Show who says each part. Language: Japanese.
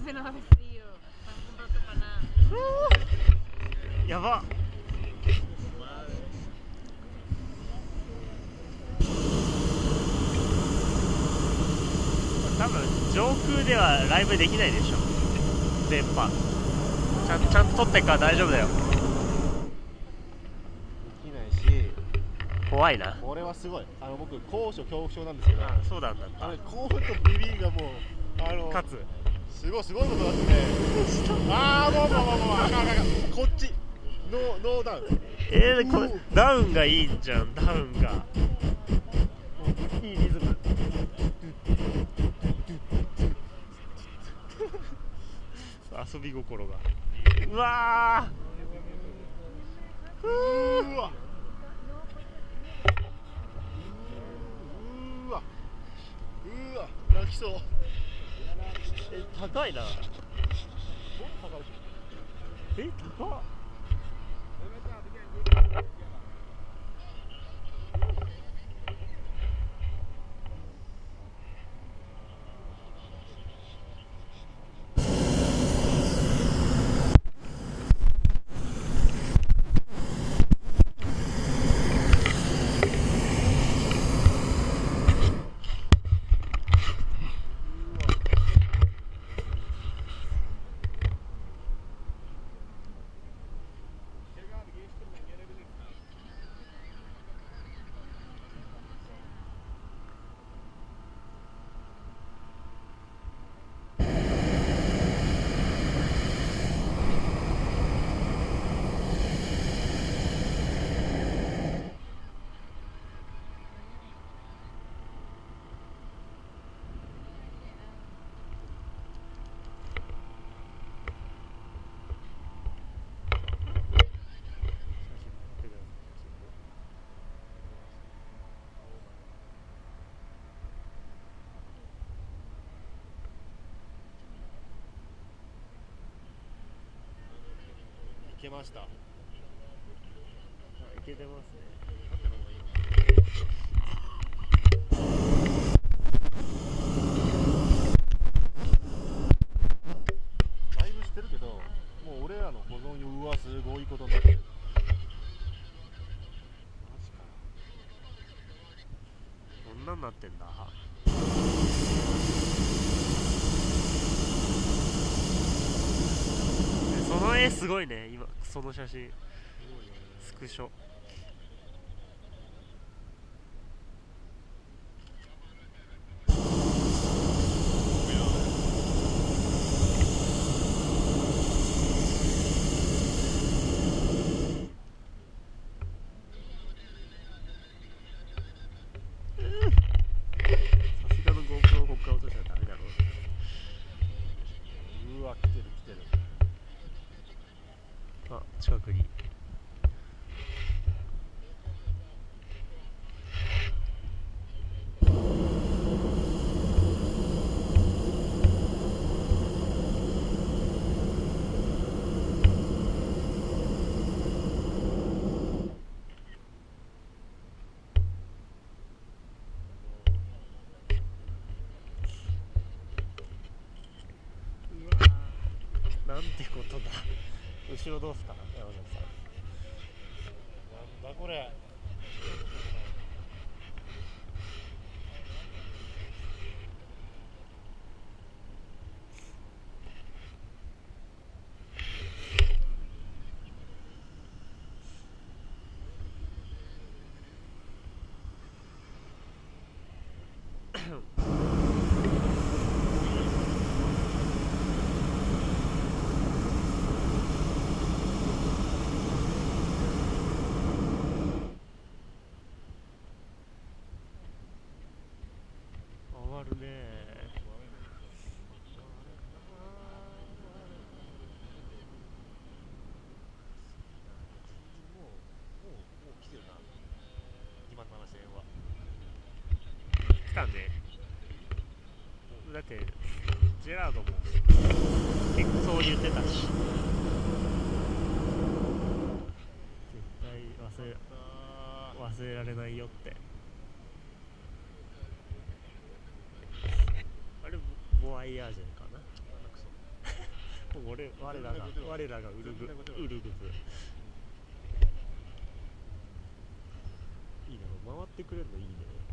Speaker 1: hace nada de frío. Están comprando paná.
Speaker 2: やばっ。多分上空ではライブできないでしょ、電波。ちゃんと撮ってっから大丈夫だよ。
Speaker 3: できないし、
Speaker 2: 怖いな。
Speaker 3: これはすごい。僕高所恐怖症なんですけど、
Speaker 2: そうなんだった。
Speaker 3: 興奮とビビりがもう
Speaker 2: かつ
Speaker 3: すごいことになってね。ああもうあかんこっちノーダウン。
Speaker 2: これダウンがいいんじゃん。ダウンがいいリズム。遊び心が。うわー、うわ
Speaker 3: 泣きそう。
Speaker 2: 高いな。高っ。
Speaker 3: いけました。い
Speaker 2: けてますね。
Speaker 3: だいぶしてるけど、もう俺らの保存用はすごいことになってる。マジか。
Speaker 2: こんなんなってんだ。その絵すごいね。今その写真スクショ。さすがの GoPro をこっから落としたらダメだろう。
Speaker 3: うわ、来てる。
Speaker 2: あ、近くに。なんてことだ。後ろどうすか、山崎さん。
Speaker 3: なんだこれ。
Speaker 2: 回るね。
Speaker 3: もう来てるな。2万7000円は。
Speaker 2: 来たね。だってジェラードも結構そう言ってたし、絶対忘れられないよって。あれボワイヤージェかな。 我らがウルグズいいな、回ってくれるのいいね。